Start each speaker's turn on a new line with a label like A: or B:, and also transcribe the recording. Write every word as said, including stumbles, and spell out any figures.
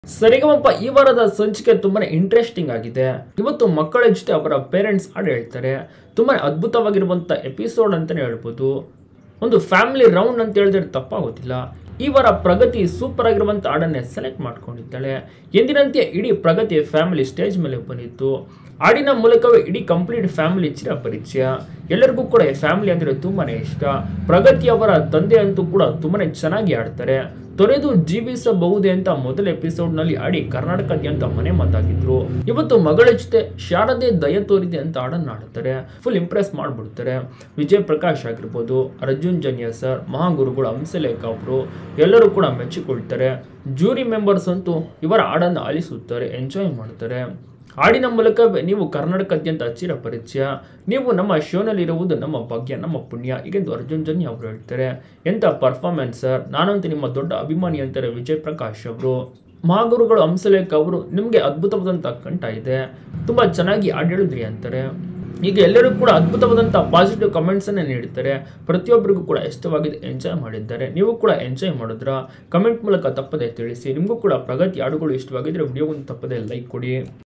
A: ಸರಿಗಮಪ ಈ ವಾರದ ಸಂಚಿಕೆ ತುಂಬಾನೇ ಇಂಟ್ರೆಸ್ಟಿಂಗ್ ಆಗಿದೆ. ಇವತ್ತು ಮಕ್ಕಳ ಜೊತೆ ಅವರ ಪೇರೆಂಟ್ಸ್ ಹಾಡು ಹೇಳ್ತಾರೆ. ತುಂಬಾನೇ ಅದ್ಭುತವಾಗಿರುವಂತ ಎಪಿಸೋಡ್ ಅಂತಾನೆ ಹೇಳ್ಬೋದು. ಒಂದು ಫ್ಯಾಮಿಲಿ ರೌಂಡ್ ಅಂತ ಹೇಳಿದ್ರೆ ತಪ್ಪಾಗೋದಿಲ್ಲ. ಈ ವಾರ ಪ್ರಗತಿ ಸೂಪರ್ ಆಗಿರುವಂತ ಹಾಡನ್ನೇ ಸೆಲೆಕ್ಟ್ ಮಾಡ್ಕೊಂಡಿದ್ದಾಳೆ. ಎಂದಿನಂತೆ ಇಡೀ ಪ್ರಗತಿ ಫ್ಯಾಮಿಲಿ ಸ್ಟೇಜ್ ಮೇಲೆ ಬಂದಿತ್ತು. ಹಾಡಿನ ಮೂಲಕವೇ ಇಡೀ ಕಂಪ್ಲೀಟ್ ಫ್ಯಾಮಿಲಿ ಚಿರ ಪರಿಚಯ. ಎಲ್ಲರಿಗೂ ಕೂಡ ಈ ಫ್ಯಾಮಿಲಿ ಅಂದ್ರೆ ತುಂಬಾನೇ ಇಷ್ಟ. ಪ್ರಗತಿ ಅವರ ತಂದೆ ಅಂತೂ ಕೂಡ ತುಂಬಾನೇ ಚೆನ್ನಾಗಿ ಆಡ್ತಾರೆ. ತೊರೆದು ಜೀವಿಸಬಹುದೇ ಅಂತ ಮೊದಲ ಎಪಿಸೋಡ್ ನಲ್ಲಿ ಆಡಿ ಕರ್ನಾಟಕದಾದ್ಯಂತ ಮನೆ ಮಾತಾಗಿದ್ರು. ಇವತ್ತು ಮಗಳ ಜೊತೆ ಶಾರದೆ ದಯ ತೋರಿದೆ ಅಂತ ಹಾಡನ್ನ ಆಡುತ್ತಾರೆ. ಫುಲ್ ಇಂಪ್ರೆಸ್ ಮಾಡ್ಬಿಡ್ತಾರೆ. ವಿಜಯ್ ಪ್ರಕಾಶ್ ಆಗಿರ್ಬೋದು, ಅರ್ಜುನ್ ಜನ್ಯ ಸರ್, ಮಹಾಗುರುಗಳು ಹಂಸಲೇಖ ಅವರು ಎಲ್ಲರೂ ಕೂಡ ಮೆಚ್ಚಿಕೊಳ್ತಾರೆ. ಜೂರಿ ಮೆಂಬರ್ಸ್ ಅಂತೂ ಇವರ ಹಾಡನ್ನು ಆಲಿಸುತ್ತಾರೆ, ಎಂಜಾಯ್ ಮಾಡ್ತಾರೆ. ಹಾಡಿನ ಮೂಲಕವೇ ನೀವು ಕರ್ನಾಟಕದಾದ್ಯಂತ ಚಿರ ಪರಿಚಯ, ನೀವು ನಮ್ಮ ಶೋನಲ್ಲಿ ಇರುವುದು ನಮ್ಮ ಭಾಗ್ಯ, ನಮ್ಮ ಪುಣ್ಯ ಹೀಗೆಂದು ಅರ್ಜುನ್ ಜನ್ಯ ಅವರು ಹೇಳ್ತಾರೆ. ಎಂಥ ಪರ್ಫಾರ್ಮೆನ್ಸ್ ಸರ್, ನಾನಂತೂ ನಿಮ್ಮ ದೊಡ್ಡ ಅಭಿಮಾನಿ ಅಂತಾರೆ ವಿಜಯ್ ಪ್ರಕಾಶ್ ಅವರು. ಮಹಾಗುರುಗಳು ಹಂಸಲೇಖ ಅವರು ನಿಮಗೆ ಅದ್ಭುತವಾದಂಥ ಕಂಠ ಇದೆ, ತುಂಬ ಚೆನ್ನಾಗಿ ಹಾಡು ಹೇಳಿದ್ರಿ ಅಂತಾರೆ. ಈಗ ಎಲ್ಲರೂ ಕೂಡ ಅದ್ಭುತವಾದಂಥ ಪಾಸಿಟಿವ್ ಕಮೆಂಟ್ಸ್ ಅನ್ನು ನೀಡುತ್ತಾರೆ. ಪ್ರತಿಯೊಬ್ಬರಿಗೂ ಕೂಡ ಇಷ್ಟವಾಗಿದೆ, ಎಂಜಾಯ್ ಮಾಡಿದ್ದಾರೆ. ನೀವು ಕೂಡ ಎಂಜಾಯ್ ಮಾಡಿದ್ರ ಕಮೆಂಟ್ ಮೂಲಕ ತಪ್ಪದೆ ತಿಳಿಸಿ. ನಿಮಗೂ ಕೂಡ ಪ್ರಗತಿ ಹಾಡುಗಳು ಇಷ್ಟವಾಗಿದ್ರೆ ವಿಡಿಯೋವನ್ನು ತಪ್ಪದೆ ಲೈಕ್ ಕೊಡಿ.